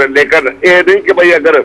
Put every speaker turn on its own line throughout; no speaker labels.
लेकिन ये नहीं कि भाई अगर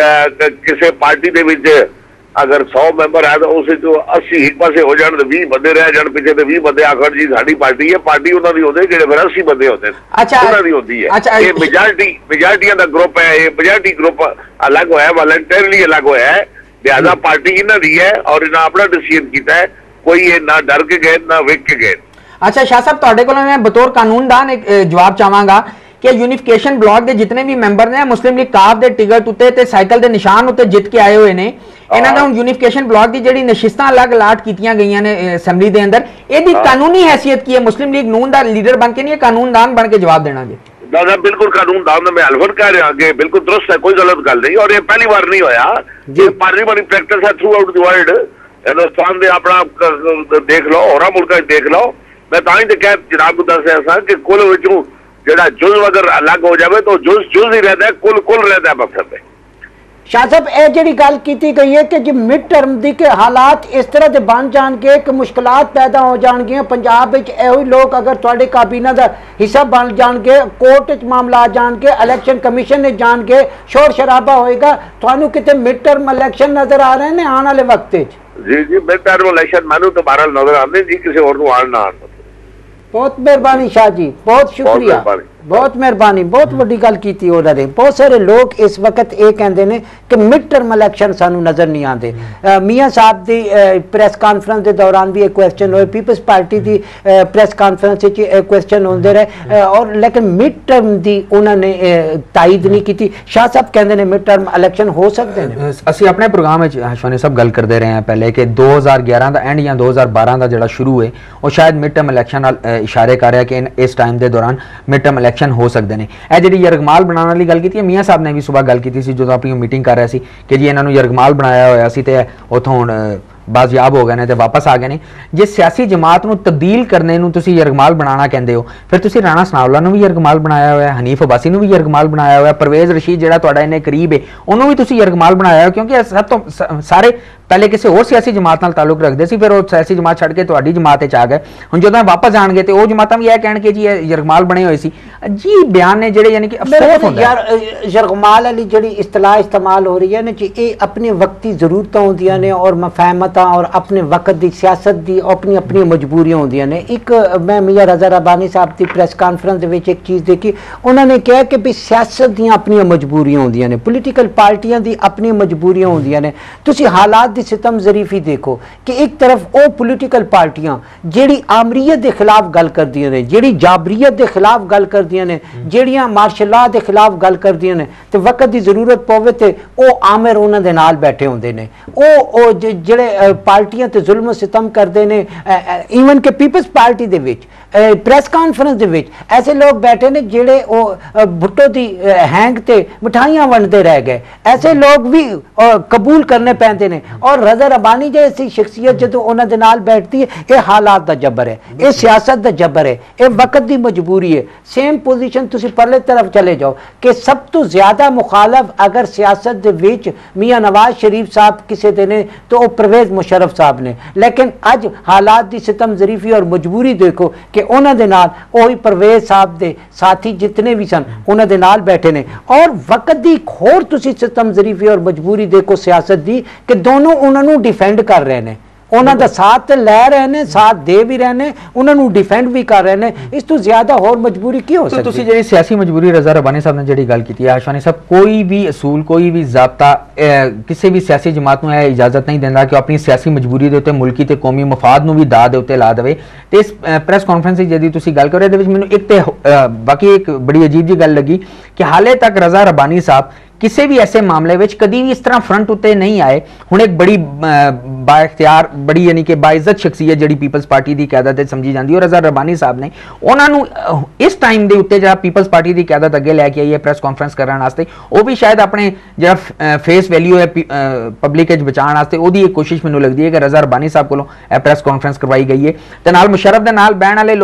किसी पार्टी दे विच अगर 100 मैंबर है तो उस 80 एक पासे हो जाए तो 20 बंदे रह जाए पीछे, तो 20 बंदे आखर जी साडी पार्टी है, पार्टी उन्होंने होते जो फिर 80 बंदे होते उन्होंने होती है। ये मेजॉरिटियां का ग्रुप है, ये मेजॉरिटी ग्रुप अलग होया, वॉलंटरली अलग होया है, लिहाजा पार्टी इन्हों की है और इन्हें अपना डिसीजन किया है, कोई ये ना डर के गए ना विक के गए।
अच्छा शाह साहब, तुहाडे कोलों मैं बतौर कानूनदान एक जवाब चाहांगा कि यूनिफिकेशन ब्लॉक के जितने भी मैंबर ने मुस्लिम लीग काफ के टिकट उत्ते ते साइकिल के निशान उत्ते जित के आए हुए ने, इन्हां दा हुण यूनिफिकेशन ब्लॉक की जिहड़ी नशिस्तां अलग अलाट कीतियां गईयां ने असैंबली दे अंदर, इहदी कानूनी हैसियत की है? मुस्लिम लीग नून दा लीडर बन के नहीं, कानूनदान बन के जवाब देना जी?
दादा बिल्कुल कानूनदान मैं हलफन कह रहा कि बिल्कुल दुरुस्त है, कोई गलत गल नहीं, और ये पहली बार नहीं होया, ये पार्लियामेंट प्रैक्टिस है throughout the world. Hindustan दे अपना देख लो, होरा मुल्कां देख लो। मैं तां ही ते कह जनाब को दस रहा कि कुल विचों जेड़ा जुज अगर अलग हो जाए तो जुज जुज ही रहता है, कुल कुल रहता है मकसद में।
शाह साहब ये जी गल की गई है कि जो मिड टर्म दी के हालात इस तरह के बन जाएंगे कि मुश्किलात पैदा हो जाएंगियां पंजाब विच, एहो लोग अगर तुहाडे काबीना का हिस्सा बन जाएंगे, कोर्ट च मामला जाएंगे, इलैक्शन कमीशन ने जाएंगे, शोर शराबा होएगा, तुहानू किते मिड टर्म इलैक्शन नजर आ रहे हैं आने वाले वक्त?
जी जी मिड टर्म इलैक्शन मैनू तो बहरहाल नजर आते जी, किसी और को आन ना आन।
बहुत मेहरबानी शाह जी, बहुत शुक्रिया, बहुत मेहरबानी, बहुत वड्डी गल कीती उन्होंने। बहुत सारे लोग इस वक्त ये कहते हैं कि मिड टर्म इलैक्शन सानू नज़र नहीं आते। मियाँ साहब की प्रेस कॉन्फ्रेंस के दौरान भी एक क्वेश्चन होए, पीपल्स पार्टी की प्रेस कॉन्फ्रेंस क्वेश्चन होते रहे, और लेकिन मिड टर्म की उन्होंने तायद नहीं की। शाह साहब कहते हैं मिड टर्म इलैक्शन हो सकते हैं?
असी अपने प्रोग्राम में सब गल करते रहे हैं पहले कि 2011 का एंड या 2012 का जो शुरू है वो शायद मिड टर्म इलैक्शन इशारे कर रहा है कि इस टाइम के दौरान मिड टर्म इलैक्शन हो सकते हैं। यह जी यरगमाल बनाने वाली गल की मियाँ साहब ने भी सुबह गल की जो अपनी मीटिंग कर रहे थे कि जी इन्होंने यरगमाल बनाया होया सी ते उतों बाजियाब हो गए ने, वापस आ गए ने। जे सियासी जमात नूं तब्दील करने नूं तुसीं यरगमाल बनाना कहंदे हो, फिर तुसीं राणा सनाउल्लाह नूं भी यरगमाल बनाया होया, हनीफ अब्बासी नूं भी यरगमाल बनाया होया, परवेज़ रशीद जिहड़ा तुहाडा इन्ने करीब है उन्होंने भी तुसीं यरगमाल बनाया हो, क्योंकि सब तो सारे पहले किसी और सियासी जमात नाल ताल्लुक रखते सी, फिर वो सियासी जमात छड्ड के तुहाडी जमात च आ गए। हुण जदों वापस आणगे ते वो जमातां भी यह कहणगे जी यरगमाल बने हुए सी। अजीब बयान ने जिहड़े यानी कि अफसोस हुंदा यार,
यरगमाल वाली जिहड़ी इस्तिलाह इस्तेमाल हो रही है ना जी, ये अपनी वक्ती जरूरतां होंदियां ने और मफाहमतां और अपने वक्त की सियासत की अपनी अपनी मजबूरियां होंदियां ने। एक मैं मियाँ रज़ा रब्बानी साहब की प्रेस कॉन्फ्रेंस में एक चीज़ देखी, उन्होंने कहा कि भी सियासत दियां अपनी मजबूरियां होंदियां ने, पोलीटिकल पार्टियां दी अपनी मजबूरियां होंदियां ने। तुसीं हालात दी सितम ज़रीफी देखो कि एक तरफ वो पोलीटिकल पार्टियां जिहड़ी आमरीयत के खिलाफ गल करदियां ने, जिहड़ी जाबरीयत के खिलाफ गल करदियां ने, जिहड़ियां मार्शल लॉ के खिलाफ गल करदियां ने, ते वक्त की जरूरत पवे ते वो आमिर उन्हां दे नाल बैठे होंदे ने। वो जिहड़े पार्टियां ते जुल्म सितम करते हैं, ईवन के पीपल्स पार्टी दे विच प्रेस कॉन्फ्रेंस दे विच ऐसे लोग बैठे ने जिहड़े भुट्टो की हैंग ते मिठाइयां वंडते रह गए। ऐसे लोग भी कबूल करने पैंदे ने। और रज़ा रब्बानी जैसी शख्सियत जो उन्होंने नाल बैठती है, ये हालात का जबर है, ये सियासत का जबर है, ये वक्त की मजबूरी है। सेम पोजीशन तुसी परले तरफ चले जाओ कि सब तो ज्यादा मुखालफ अगर सियासत दे विच मियाँ नवाज शरीफ साहब किसी दे ने तो वो परवेज़ मुशर्रफ साहब ने। लेकिन अज हालात की सितम ज़रीफी और मजबूरी देखो कि उन्होंने नाल वही परवेज़ साहब दे साथी जितने भी सन उन्होंने नाल बैठे ने। और वक्त की होर तुसी सितम ज़रीफी और मजबूरी देखो सियासत की कि दोनों उन्होंने डिफेंड कर रहे हैं, उन्होंने साथ लै रहे हैं, साथ दे भी रहे हैं, उन्होंने डिफेंड भी कर रहे हैं। इस तो ज्यादा होर मजबूरी की हो सकती है?
तुसी जिहड़ी सियासी मजबूरी रज़ा रब्बानी साहब ने जिहड़ी गल कीती है आशवानी साहब, कोई भी असूल कोई भी ज़ाब्ता किसी भी सियासी जमात नूं इजाजत नहीं देंदा कि अपनी सियासी मजबूरी दे उत्ते मुल्की ते कौमी मफाद नूं भी दाऽ दे उत्ते ला देवे। ते इस प्रेस कॉन्फ्रेंस जिहदी तुसी गल कर रहे हो, मैनूं एक ते बाकी एक बड़ी अजीब जी गल लगी कि हाले तक रज़ा रब्बानी साहब किसी भी ऐसे मामले में कभी भी इस तरह फ्रंट उत्ते नहीं आए। हुण एक बड़ी बाइख्तियार बड़ी यानी कि बाइज्जत शख्सियत जिहड़ी पीपल्स पार्टी की क्यादत समझी जाती है, और रज़ा रब्बानी साहब ने उन्होंने इस टाइम के उत्ते जिहड़ा पीपल्स पार्टी की क्यादत अगे लैके आई है प्रेस कॉन्फ्रेंस करने वास्ते, वो भी शायद अपने जिहड़ा फेस वैल्यू है पब्लिक बचाने वास्ते ओहदी एक कोशिश मैनूं लगती है कि रज़ा रब्बानी साहब कोलों प्रेस कॉन्फ्रेंस करवाई गई है। ते नाल मुशर्रफ दे नाल बैठण वाले लोग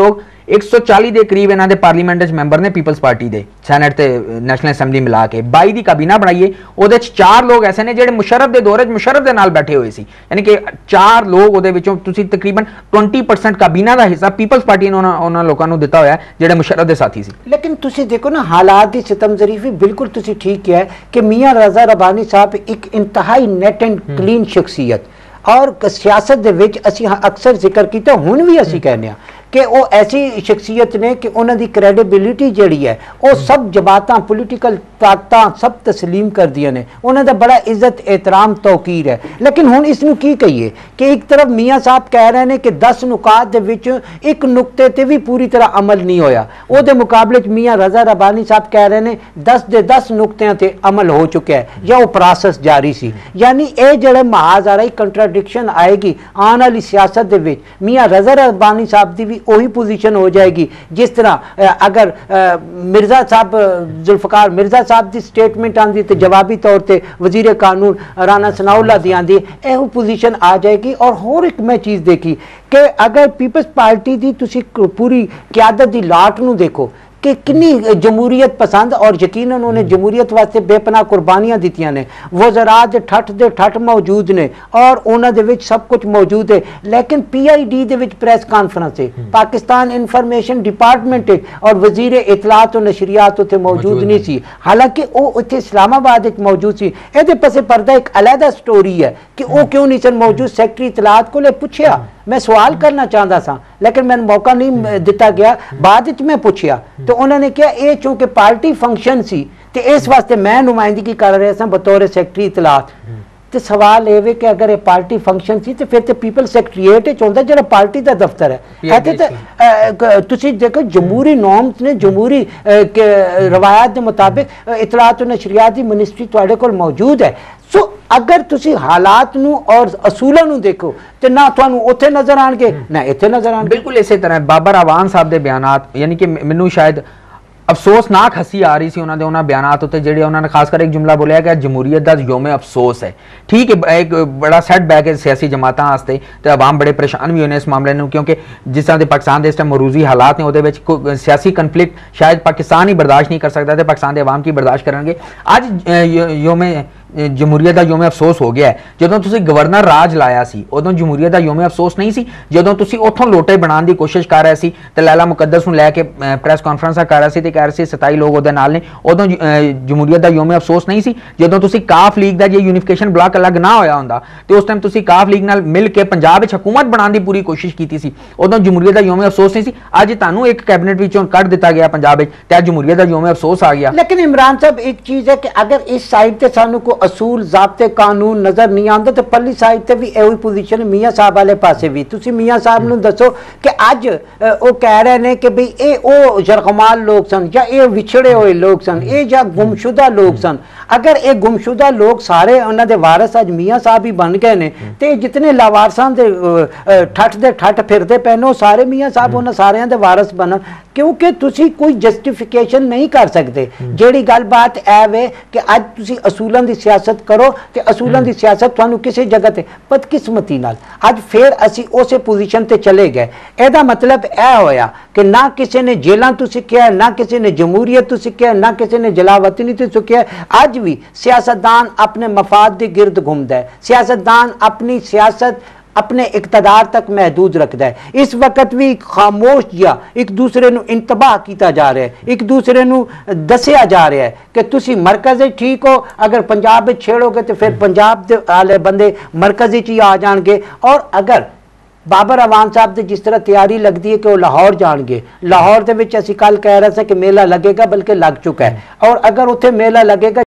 140 ਦੇ ਕਰੀਬ ਇਹਨਾਂ ਦੇ ਪਾਰਲੀਮੈਂਟ ਵਿੱਚ ਮੈਂਬਰ ਨੇ ਪੀਪਲਸ ਪਾਰਟੀ ਦੇ, ਸੈਨੇਟ ਤੇ ਨੈਸ਼ਨਲ ਅਸੈਂਬਲੀ ਮਿਲਾ ਕੇ 22 ਦੀ ਕਾਬੀਨਾ ਬਣਾਈਏ। ਉਹਦੇ ਚ 4 ਲੋਕ ਐਸੇ ਨੇ ਜਿਹੜੇ ਮੁਸ਼ਰਫ ਦੇ ਦੌਰ 'ਚ ਮੁਸ਼ਰਫ ਦੇ ਨਾਲ ਬੈਠੇ ਹੋਏ ਸੀ, ਯਾਨੀ ਕਿ 4 ਲੋਕ ਉਹਦੇ ਵਿੱਚੋਂ ਤੁਸੀਂ ਤਕਰੀਬਨ 20% ਕਾਬੀਨਾ ਦਾ ਹਿੱਸਾ ਪੀਪਲਸ ਪਾਰਟੀ ਨੇ ਉਹਨਾਂ ਲੋਕਾਂ ਨੂੰ ਦਿੱਤਾ ਹੋਇਆ ਜਿਹੜੇ ਮੁਸ਼ਰਫ ਦੇ ਸਾਥੀ ਸੀ।
लेकिन तुसी देखो ना हालात की सितमजरीफी बिल्कुल तुसी ठीक किया है कि मियाँ रज़ा रबानी साहब एक इंतहाई नेट एंड क्लीन शख्सियत और सियासत दे विच असी अक्सर जिक्र किया, हुण भी असी कहने कि वो ऐसी शख्सियत ने कि उन्होंने क्रेडिबिलिटी जी है वो सब जमात पोलिटिकल ताकत सब तस्लीम कर दिया ने, उन्होंने बड़ा इज्जत एहतराम तौकीर है। लेकिन हुण इसनूं की कहिए कि एक तरफ मियाँ साहब कह रहे हैं कि 10 नुकात दे विच एक नुकते ते भी पूरी तरह अमल नहीं होया, उहदे मुकाबले मियाँ रज़ा रबानी साहब कह रहे हैं 10 दे 10 नुकतियां ते अमल हो चुका है या वो प्रोसेस जारी सी। यानी ये जिहड़े महाज आ रही कंट्राडिक्शन आएगी आने वाली सियासत दे विच, मियाँ रज़ा रबानी साहब दी भी वही पोजीशन हो जाएगी जिस तरह अगर मिर्जा साहब जुल्फकार मिर्जा साहब की स्टेटमेंट आती तो जवाबी तौर पर वजीर कानून राना सनाउल्लाह दी आती, यह पोजीशन आ जाएगी। और होर एक मैं चीज़ देखी कि अगर पीपल्स पार्टी की तुसी पूरी क्यादत की लाट नूं देखो कि कितनी जमहूरीयत पसंद और यकीनन उन्हें जमहूरीयत वास्ते बेपनाह कुर्बानियां दित्तियां ने, वज़रात दे ठठ मौजूद ने और उन्हां दे विच सब कुछ मौजूद है। लेकिन PID दे विच प्रेस कॉन्फ्रेंस है, पाकिस्तान इंफॉर्मेशन डिपार्टमेंट है और वजीर इतलात और नशरियात उत्थे मौजूद नहीं सी, हालांकि वो उत्थे इस्लामाबाद मौजूद सी। इहदे पसे पर्दा एक अलहदा स्टोरी है कि वो क्यों नहीं सन मौजूद। सैकटरी इतलात को पुछया, मैं सवाल करना चाहता सा लेकिन मैंने मौका नहीं दिता गया, बाद में पूछया तो उन्होंने कहा ये चूंकि पार्टी फंक्शन सी तो इस वास्ते मैं नुमाइंदगी कर रहा था बतौर सैकटरी इतलात। तो सवाल ये कि अगर ये पार्टी फंक्शन सी तो फिर तो पीपल सैकटरीएट होंदा जो पार्टी का दफ्तर है। तो तुसी देखो जमहूरी नॉर्म्स ने जमहूरी रवायत के मुताबिक इतलात और नशरियात की मिनिस्ट्री तुहाडे कोल मौजूद है। सो अगर तुसी हालात नू और असूलों नू देखो तो ना तुहानू उत्थे नजर आएंगे ना इत्थे नजर आएंगे।
बिल्कुल इसी तरह बाबर आवान साहब के बयानात, यानी कि मैनू शायद अफसोसनाक हसी आ रही सी उन्होंने उन्होंने बयानात उत्ते जिहड़े उन्होंने खासकर एक जुमला बोलिया कि जमहूरीयत का योम अफसोस है। ठीक है, एक बड़ा सैटबैक है सियासी जमातों वास्ते तो अवाम बड़े परेशान भी होने इस मामले में, क्योंकि जिस तरह के पाकिस्तान के इस टाइम मरूजी हालात ने वो सियासी कन्फ्लिक्ट शायद पाकिस्तान ही बर्दाश्त नहीं कर सकता तो पाकिस्तान के अवाम की बर्दाश्त करेंगे। अज योम जमहूरीयत का योम अफसोस हो गया है। जदों तुसी गवर्नर राज लाया सी उदों जमहूरीयत का योम अफसोस नहीं सी, जदों तुसी उथों लोटे बनाने की कोशिश कर रहे सी ते लैला मुकद्दस नूं लैके प्रेस कॉन्फ्रेंस कर रहे सी ते कह रहे सी 27 लोग उहदे नाल ने, उदों जमहूरीयत का योम अफसोस नहीं सी। जदों तुसी काफ लीग का जे यूनिफिकेशन ब्लॉक अलग ना होया हुंदा ते उस टाइम तुसी काफ लीग नाल मिल के पंजाब विच हुकूमत बनाने की पूरी कोशिश कीती सी, उदों जमहूरीयत का योम अफसोस नहीं सी। अज तुहानूं एक कैबिनेट विचों कढ दिता गया पंजाब विच ते जमहूरीयत का योम अफसोस आ गया।
लेकिन इमरान साहब एक चीज़ है कि अगर इस साइड ते सानू को असूल ज़ाब्ते कानून नजर नहीं आता तो पल्ली साइड ते भी यही पोजीशन मियाँ साहब वाले पासे भी। तुसी मियाँ साहब नूं दसो कि अज वो कह रहे हैं कि भाई ये ओ जरगमाल लोग सन या ये विछड़े हुए लोग सन, ये या गुमशुदा लोग सन। अगर ये गुमशुदा लोग सारे उन्होंने वारस अज मियाँ साहब ही बन गए ने तो जितने लावारसां दे ठठ फिरते पे ने सारे मियाँ साहब उन्होंने सारे दे वारस बनन, क्योंकि तुसी कोई जस्टिफिकेशन नहीं कर सकते। जेड़ी गल बात है कि अज तुसी असूलों की सियासत करो तो असूलों की सियासत तुहानू किसी जगह ते बदकिस्मती नाल अज फिर असी उस पोजीशन ते चले गए। एदा मतलब यह होया कि ना किसी ने जेलों तो सीखिया, ना किसी ने जमहूरीयत तो सीखिया, ना किसी ने जलावतनी तो सीखिया। अज भी सियासतदान अपने मफाद के गिरद घूमता है, सियासतदान अपनी सियासत अपने इकतदार तक महदूद रखता है। इस वक्त भी खामोश या एक दूसरे नू इंतबाह किया जा रहा है, एक दूसरे नू दसिया जा रहा है कि तुसी मरकज ठीक हो, अगर पंजाब में छेड़ोगे तो फिर पंजाब वाले बंदे मरकज ही आ जाएंगे। और अगर बाबर आवान साहब की जिस तरह तैयारी लगती है कि वो लाहौर जाएंगे, लाहौर के असी कल कह रहे थे कि मेला लगेगा बल्कि लग चुका है, और अगर उत्थे मेला लगेगा